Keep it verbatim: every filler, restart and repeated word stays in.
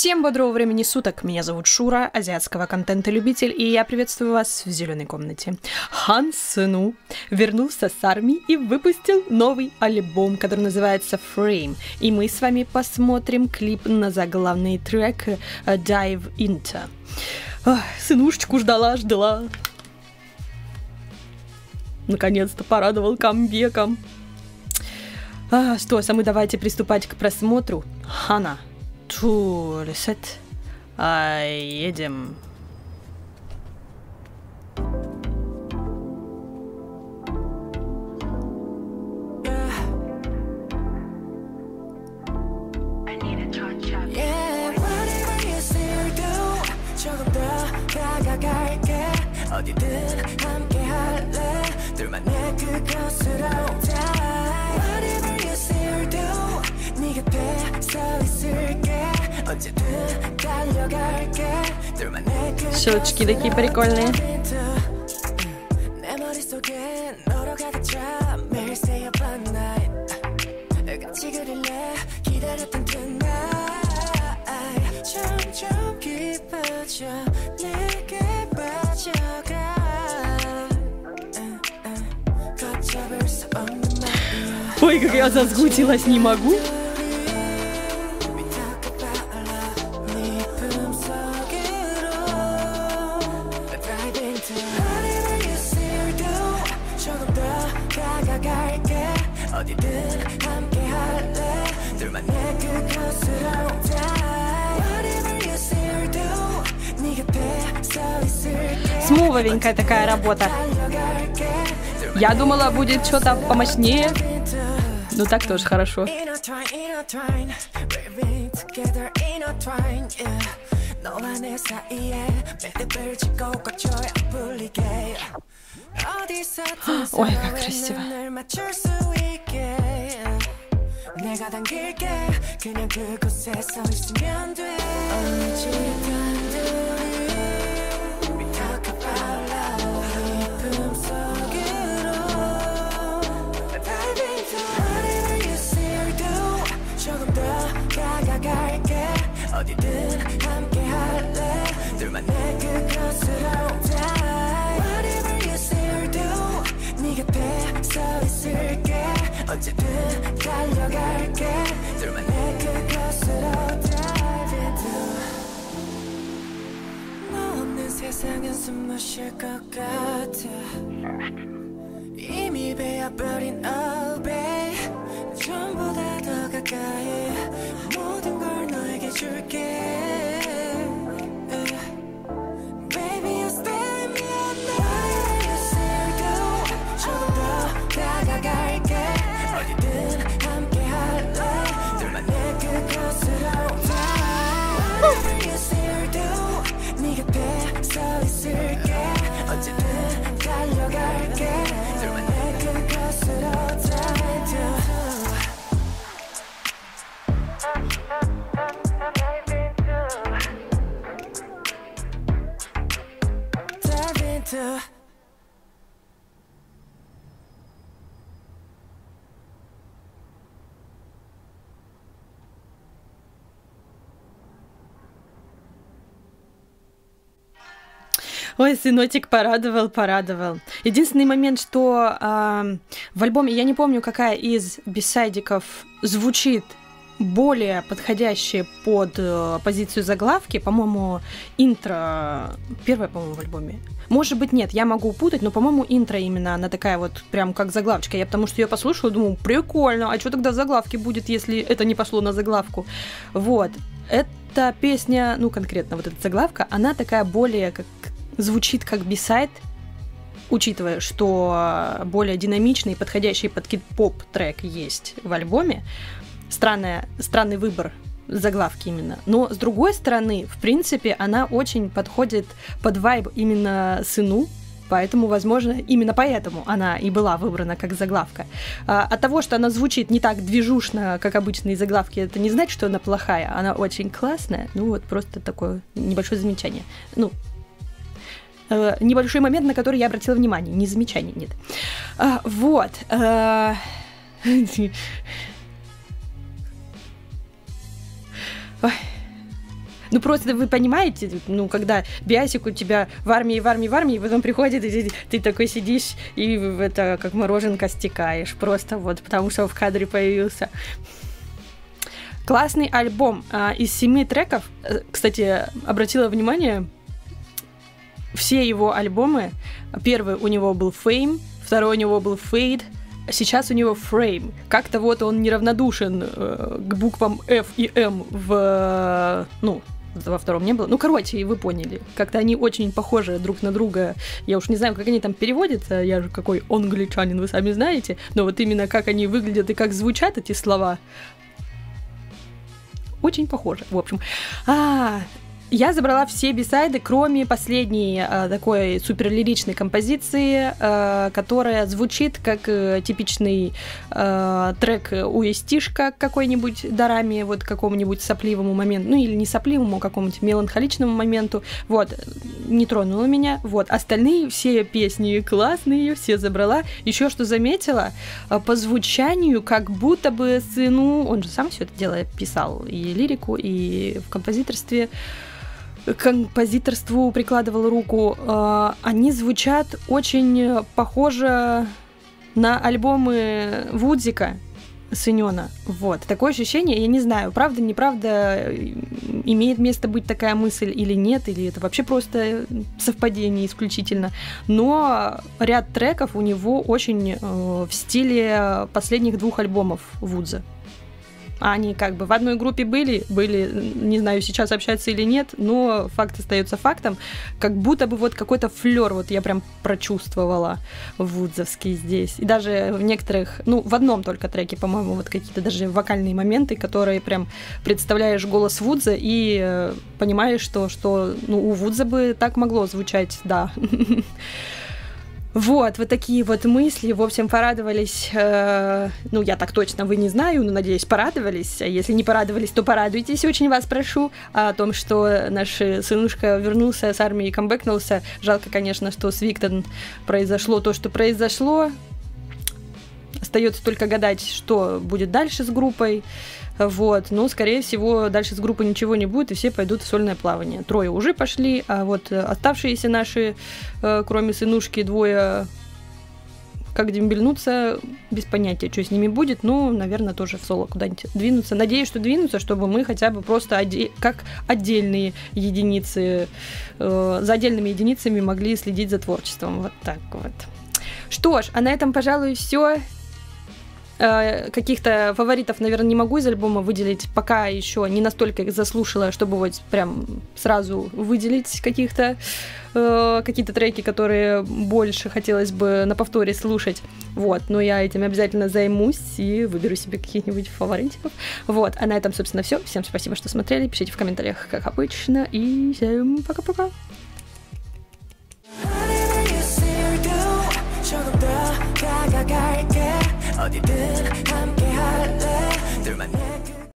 Всем бодрого времени суток, меня зовут Шура, азиатского контента-любитель, и я приветствую вас в зеленой комнате. Хан Сену вернулся с армии и выпустил новый альбом, который называется Frame, и мы с вами посмотрим клип на заглавный трек Dive Into. Ох, сынушечку ждала, ждала. Наконец-то порадовал камбеком. А, что ж, а мы давайте приступать к просмотру. Хана. Ту, ресет. А, едем. 어디든 함께 할래 둘만의 그곳으로 Whatever you say or do 네 곁에 서 있을게 어쨌든 달려갈게 둘만의 그곳으로 Щелчки такие прикольные. 내 머릿속에 너로 가득 차 매일 stay up all night 같이 그릴래 기다렸던 tonight 점점 깊어져 내게 Ой, как я засгутилась, не могу. Смувовенькая такая работа. Я думала, будет что-то помощнее. Ну так тоже хорошо. Ой, как красиво. 어디든 함께 할래 둘만의 그곳으로 Whatever you say or do 네 곁에 서 있을게 어쨌든 달려갈게 둘만의 그곳으로 Dive into 너 없는 세상은 숨 쉴 것 같아 이미 베어버린 oh babe 전보다 더 가까이 모든 걸 너에게 줄게 Baby you stay me on Whatever you say or do 조금 더 다가갈게 어디든 함께 할래 둘만의 그곳으로 Whatever you say or do 네 곁에 서 있을게 어쨌든 달려갈게 둘만의 그곳으로 Ой, сыночек порадовал, порадовал. Единственный момент, что э, в альбоме, я не помню, какая из бисайдиков звучит более подходящая под э, позицию заглавки. По-моему, интро... Первая, по-моему, в альбоме. Может быть, нет, я могу путать, но, по-моему, интро именно, она такая вот, прям как заглавочка. Я потому что ее послушала, думаю, прикольно, а что тогда в заглавке будет, если это не пошло на заглавку? Вот. Эта песня, ну, конкретно вот эта заглавка, она такая более как... звучит как бисайд, учитывая, что более динамичный и подходящий под кид-поп трек есть в альбоме. Странная, странный выбор заглавки именно. Но, с другой стороны, в принципе, она очень подходит под вайб именно Сыну, поэтому, возможно, именно поэтому она и была выбрана как заглавка. А, от того, что она звучит не так движушно, как обычные заглавки, это не значит, что она плохая. Она очень классная. Ну, вот просто такое небольшое замечание. Ну, э, небольшой момент, на который я обратила внимание. Не замечание, нет. А, вот. Э, Ой. Ну, просто вы понимаете, ну, когда Биасик у тебя в армии, в армии, в армии, потом приходит, и ты, ты такой сидишь, и это как мороженка стекаешь. Просто вот, потому что в кадре появился. Классный альбом. Из семи треков, кстати, обратила внимание, все его альбомы, первый у него был Fame, второй у него был Fade, сейчас у него Frame. Как-то вот он неравнодушен э, к буквам F и M в... Ну, во втором не было. Ну, короче, вы поняли. Как-то они очень похожи друг на друга. Я уж не знаю, как они там переводятся. Я же какой англичанин, вы сами знаете. Но вот именно как они выглядят и как звучат эти слова, очень похожи, в общем. А, я забрала все бисайды, кроме последней а, такой суперлиричной композиции, а, которая звучит как а, типичный а, трек о эс ти-шка какой-нибудь Дораме, вот какому-нибудь сопливому моменту, ну или не сопливому, а какому-нибудь меланхоличному моменту. Вот, не тронула меня. Вот, остальные все песни классные, все забрала. Еще что заметила, а, по звучанию, как будто бы сыну, он же сам все это дело писал, и лирику, и в композиторстве, к композиторству прикладывал руку, э, они звучат очень похоже на альбомы Вудзика Сынёна. Вот. Такое ощущение, я не знаю, правда, неправда, имеет место быть такая мысль или нет, или это вообще просто совпадение исключительно. Но ряд треков у него очень э, в стиле последних двух альбомов Вудза. Они как бы в одной группе были, были, не знаю, сейчас общаются или нет, но факт остается фактом. Как будто бы вот какой-то флёр вот я прям прочувствовала вудзовский здесь. И даже в некоторых, ну, в одном только треке, по-моему, вот какие-то даже вокальные моменты, которые прям представляешь голос Вудза и э, понимаешь, что, что ну, у Вудза бы так могло звучать, да. Вот, вот такие вот мысли. В общем, порадовались, э, ну, я так точно, вы не знаю, но, надеюсь, порадовались. А если не порадовались, то порадуйтесь, очень вас прошу, о том, что наш сынушка вернулся с армии и камбэкнулся. Жалко, конечно, что с Виктон произошло то, что произошло. Остается только гадать, что будет дальше с группой. Вот, но, скорее всего, дальше с группой ничего не будет, и все пойдут в сольное плавание. Трое уже пошли, а вот оставшиеся наши, кроме сынушки, двое, как дембельнутся, без понятия, что с ними будет, но, наверное, тоже в соло куда-нибудь двинутся. Надеюсь, что двинутся, чтобы мы хотя бы просто оде- как отдельные единицы, э, за отдельными единицами могли следить за творчеством. Вот так вот. Что ж, а на этом, пожалуй, все. Каких-то фаворитов, наверное, не могу из альбома выделить, пока еще не настолько их заслушала, чтобы вот прям сразу выделить каких-то э, какие-то треки, которые больше хотелось бы на повторе слушать. Вот, но я этим обязательно займусь и выберу себе каких-нибудь фаворитиков. Вот, а на этом, собственно, все. Всем спасибо, что смотрели. Пишите в комментариях, как обычно, и всем пока-пока. 어디든 함께 할래 둘만